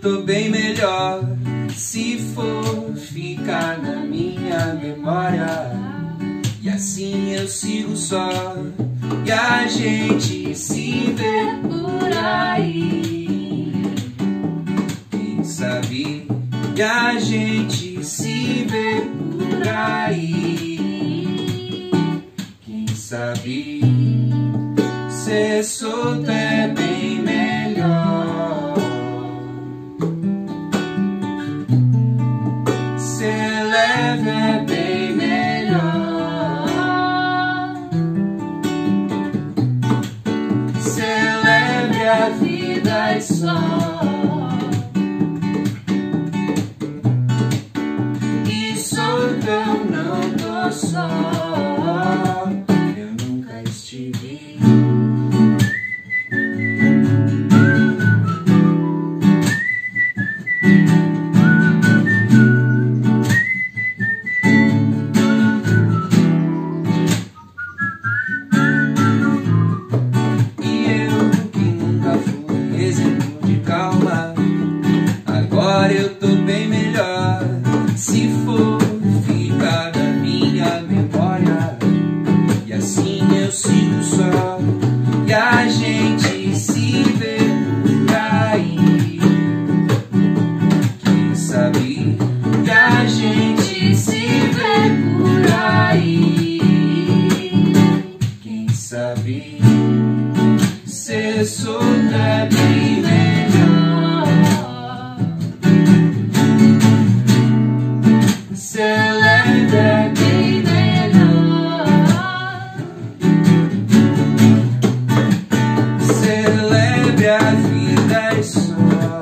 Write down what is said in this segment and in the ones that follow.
tô bem melhor. Se for ficar na minha memória, e assim eu sigo só, e a gente se vê por aí. Quem sabe, e a gente se vê por aí. Quem sabe, ser solto é bem melhor. Ser leve é bem melhor. Ser leve a vida é só. E solto eu não tô só. Eu nunca estive. Exemplo de calma, agora eu tô bem melhor. Se for ficar na minha memória, e assim eu sigo só, e a gente se vê por aí. Quem sabe, e a gente se vê por aí. Quem sabe, ser solto é bem melhor. Ser leve é bem melhor. Ser leve a vida é só.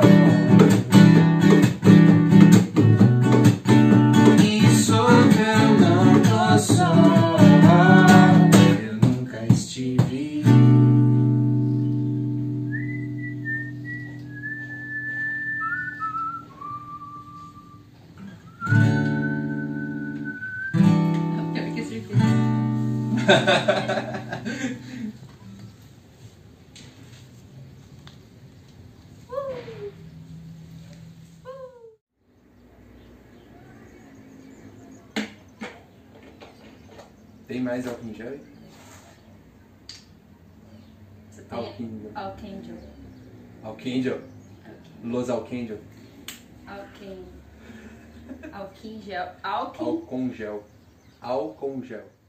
E solto eu não tô só. Eu nunca estive. Tem mais álcool em gel? Você tem álcool em gel. Álcool em gel. Álcool em gel. Los álcool em gel. Álcool em gel. Álcool Álcool em gel. Álcool em gel.